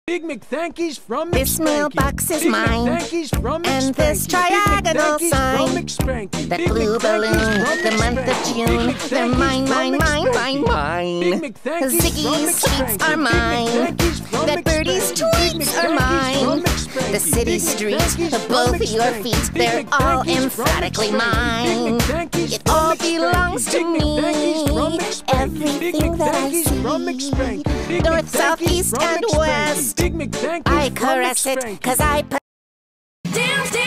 Big McThankies from This mailbox is mine, and this triagonal sign, that blue balloon, the month of June, they're mine, mine, mine, mine, mine. Ziggy's sweets are mine, that birdie's tweets are mine. The city streets, both your feet, they're all emphatically mine. It all belongs to me, everything that I see, north, south, east, and west. I caress it, 'cause I...